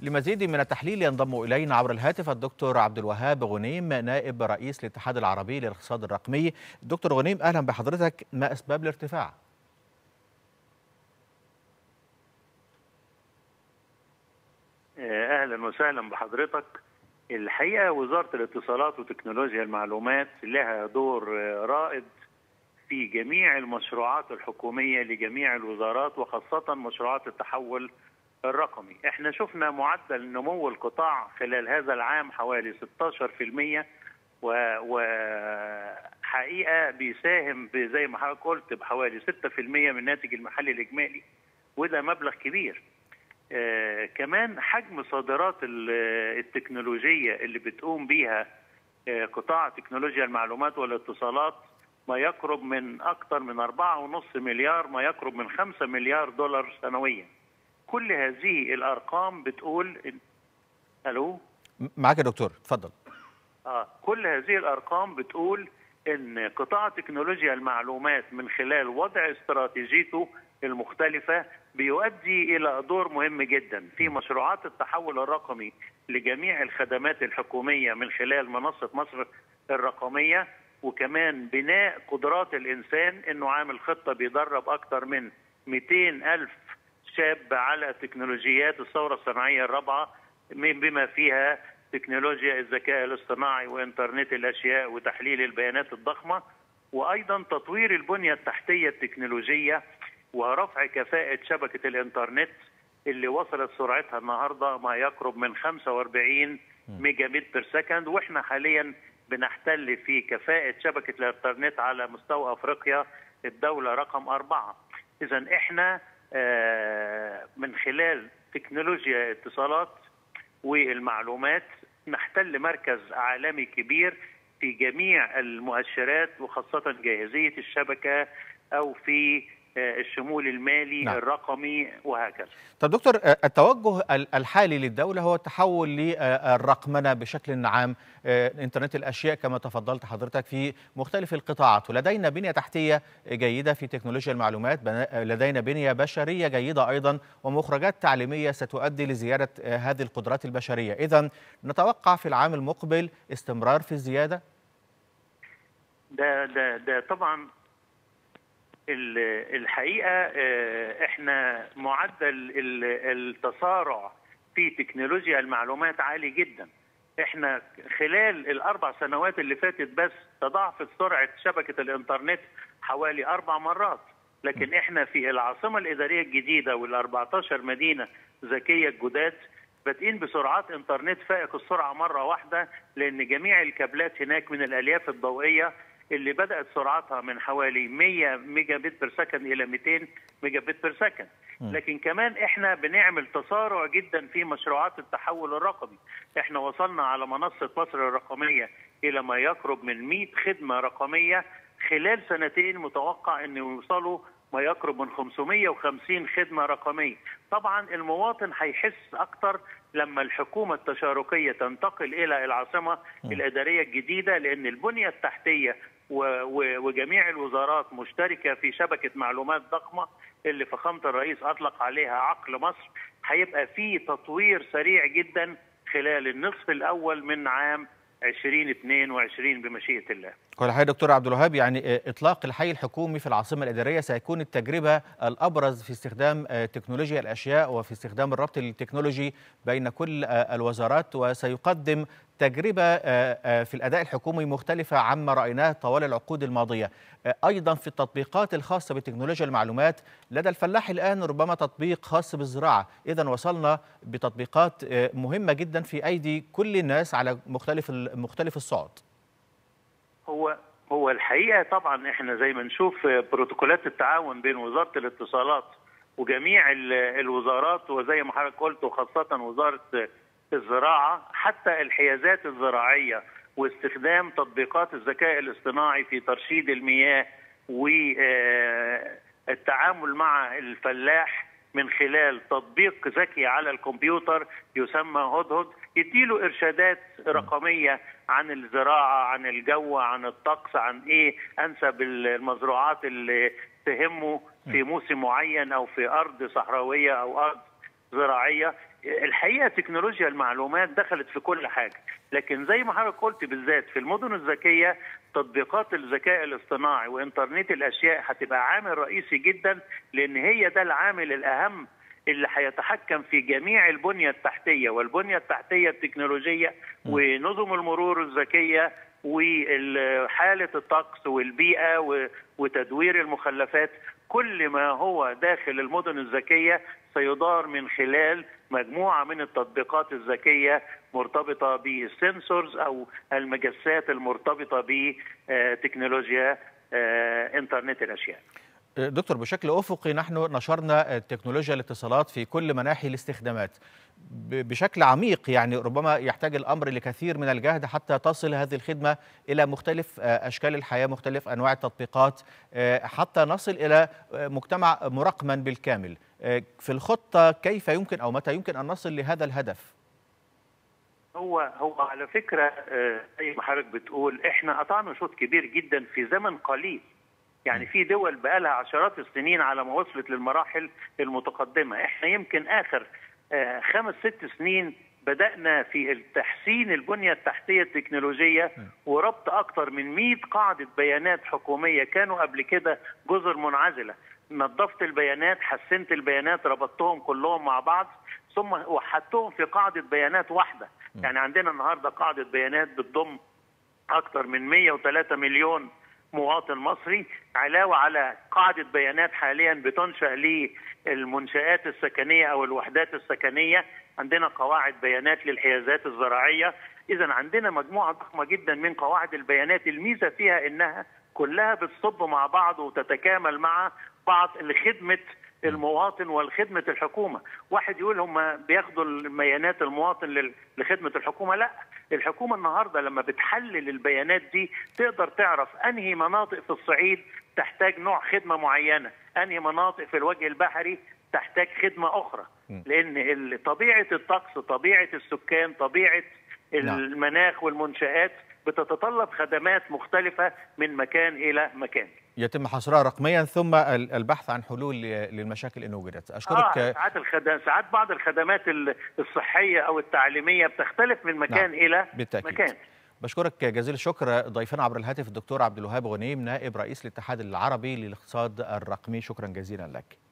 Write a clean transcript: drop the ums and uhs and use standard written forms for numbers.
لمزيد من التحليل ينضم إلينا عبر الهاتف الدكتور عبد الوهاب غنيم نائب رئيس الاتحاد العربي للاقتصاد الرقمي. دكتور غنيم، أهلا بحضرتك. ما أسباب الارتفاع؟ أهلا وسهلا بحضرتك. الحقيقة وزارة الاتصالات وتكنولوجيا المعلومات لها دور رائد في جميع المشروعات الحكومية لجميع الوزارات، وخاصة مشروعات التحول الرقمي. احنا شفنا معدل نمو القطاع خلال هذا العام حوالي 16%، وحقيقة بيساهم زي ما حضرتك قلت بحوالي 6% من الناتج المحلي الإجمالي، وده مبلغ كبير. كمان حجم صادرات التكنولوجية اللي بتقوم بيها قطاع تكنولوجيا المعلومات والاتصالات ما يقرب من أكثر من 4.5 مليار، ما يقرب من 5 مليار دولار سنويا. كل هذه الأرقام بتقول ألو؟ معك يا دكتور، اتفضل. كل هذه الأرقام بتقول إن قطاع تكنولوجيا المعلومات من خلال وضع استراتيجيته المختلفة بيؤدي إلى دور مهم جدا في مشروعات التحول الرقمي لجميع الخدمات الحكومية من خلال منصة مصر الرقمية، وكمان بناء قدرات الإنسان. إنه عامل خطة بيدرب أكثر من 200,000 شاب على تكنولوجيات الثورة الصناعية الرابعة، بما فيها تكنولوجيا الذكاء الاصطناعي وإنترنت الأشياء وتحليل البيانات الضخمة، وأيضا تطوير البنية التحتية التكنولوجية ورفع كفاءة شبكة الإنترنت اللي وصلت سرعتها النهاردة ما يقرب من 45 ميجا بت بير سكند، وإحنا حاليا بنحتل في كفاءة شبكة الإنترنت على مستوى أفريقيا الدولة رقم 4. إذن إحنا من خلال تكنولوجيا الاتصالات والمعلومات نحتل مركز عالمي كبير في جميع المؤشرات، وخاصة جاهزية الشبكة أو في الشمول المالي الرقمي وهكذا. طب دكتور، التوجه الحالي للدولة هو التحول للرقمنة بشكل عام، انترنت الأشياء كما تفضلت حضرتك في مختلف القطاعات، ولدينا بنية تحتية جيدة في تكنولوجيا المعلومات، لدينا بنية بشرية جيدة أيضا، ومخرجات تعليمية ستؤدي لزيادة هذه القدرات البشرية. إذن نتوقع في العام المقبل استمرار في الزيادة؟ ده طبعا الحقيقة احنا معدل التسارع في تكنولوجيا المعلومات عالي جدا. احنا خلال ال4 سنوات اللي فاتت بس تضاعفت سرعة شبكة الانترنت حوالي 4 مرات، لكن احنا في العاصمة الإدارية الجديدة وال14 مدينة ذكية الجداد بادئين بسرعات انترنت فائق السرعة مرة واحدة، لأن جميع الكابلات هناك من الألياف الضوئية اللي بدأت سرعتها من حوالي 100 ميجا بت بير سكند إلى 200 ميجا بت بير سكند. لكن كمان احنا بنعمل تسارع جدا في مشروعات التحول الرقمي. احنا وصلنا على منصة مصر الرقمية إلى ما يقرب من 100 خدمة رقمية. خلال سنتين متوقع أن يوصلوا ما يقرب من 550 خدمة رقمية. طبعا المواطن هيحس أكتر لما الحكومة التشاركية تنتقل إلى العاصمة الإدارية الجديدة، لأن البنية التحتية وجميع الوزارات مشتركة في شبكة معلومات ضخمة اللي فخامة الرئيس أطلق عليها عقل مصر. هيبقى في تطوير سريع جدا خلال النصف الأول من عام 2022 بمشيئة الله. كل حاجة دكتور عبد الوهاب، يعني إطلاق الحي الحكومي في العاصمة الإدارية سيكون التجربة الأبرز في استخدام تكنولوجيا الأشياء وفي استخدام الربط التكنولوجي بين كل الوزارات، وسيقدم تجربة في الأداء الحكومي مختلفة عما رأيناه طوال العقود الماضية. أيضا في التطبيقات الخاصة بتكنولوجيا المعلومات لدى الفلاح الآن ربما تطبيق خاص بالزراعة. إذن وصلنا بتطبيقات مهمة جدا في أيدي كل الناس على مختلف الصعد. هو الحقيقة طبعا احنا زي ما نشوف بروتوكولات التعاون بين وزارة الاتصالات وجميع الوزارات، وزي ما حضرتك قلت وخاصة وزارة الزراعة، حتى الحيازات الزراعية واستخدام تطبيقات الذكاء الاصطناعي في ترشيد المياه والتعامل مع الفلاح من خلال تطبيق ذكي على الكمبيوتر يسمى هدهد، يديله إرشادات رقمية عن الزراعة، عن الجو، عن الطقس، عن إيه أنسب المزروعات اللي تهمه في موسم معين أو في أرض صحراوية أو أرض زراعية. الحقيقه تكنولوجيا المعلومات دخلت في كل حاجه، لكن زي ما حضرتك قلت بالذات في المدن الذكيه تطبيقات الذكاء الاصطناعي وانترنت الاشياء هتبقى عامل رئيسي جدا، لان هي ده العامل الاهم اللي هيتحكم في جميع البنيه التحتيه والبنيه التحتيه التكنولوجيه ونظم المرور الذكيه وحاله الطقس والبيئه وتدوير المخلفات. كل ما هو داخل المدن الذكيه سيدار من خلال مجموعه من التطبيقات الذكيه مرتبطه بالسنسورز او المجسات المرتبطه بتكنولوجيا انترنت الاشياء. دكتور، بشكل أفقي نحن نشرنا تكنولوجيا الاتصالات في كل مناحي الاستخدامات بشكل عميق، يعني ربما يحتاج الأمر لكثير من الجهد حتى تصل هذه الخدمة إلى مختلف أشكال الحياة، مختلف أنواع التطبيقات، حتى نصل إلى مجتمع مرقما بالكامل. في الخطة كيف يمكن أو متى يمكن أن نصل لهذا الهدف؟ هو على فكرة زي ما حضرتك بتقول احنا قطعنا شوط كبير جدا في زمن قليل. يعني في دول بقى لها عشرات السنين على ما وصلت للمراحل المتقدمة. احنا يمكن آخر 5-6 سنين بدأنا في تحسين البنية التحتية التكنولوجية وربط أكثر من 100 قاعدة بيانات حكومية كانوا قبل كده جزر منعزلة. نظفت البيانات، حسنت البيانات، ربطتهم كلهم مع بعض، ثم وحدتهم في قاعدة بيانات واحدة. يعني عندنا النهاردة قاعدة بيانات بتضم أكثر من 103 مليون مواطن مصري، علاوة على قاعدة بيانات حاليا بتنشأ للمنشآت السكنية أو الوحدات السكنية. عندنا قواعد بيانات للحيازات الزراعية. إذا عندنا مجموعة ضخمة جدا من قواعد البيانات. الميزة فيها إنها كلها بتصب مع بعض وتتكامل مع بعض لخدمة المواطن والخدمة الحكومة. واحد يقول هم بياخدوا البيانات المواطن لخدمة الحكومة. لا، الحكومة النهاردة لما بتحلل البيانات دي تقدر تعرف أنهي مناطق في الصعيد تحتاج نوع خدمة معينة، أنهي مناطق في الوجه البحري تحتاج خدمة أخرى، لأن طبيعة الطقس، طبيعة السكان، طبيعة المناخ والمنشآت بتتطلب خدمات مختلفة من مكان إلى مكان. يتم حصرها رقميا ثم البحث عن حلول للمشاكل إن وجدت. أشكرك. ساعات بعض الخدمات الصحية أو التعليمية بتختلف من مكان إلى بالتأكيد. مكان. بشكرك جزيل الشكر. ضيفنا عبر الهاتف الدكتور عبد الوهاب غنيم، نائب رئيس الاتحاد العربي للاقتصاد الرقمي. شكرا جزيلا لك.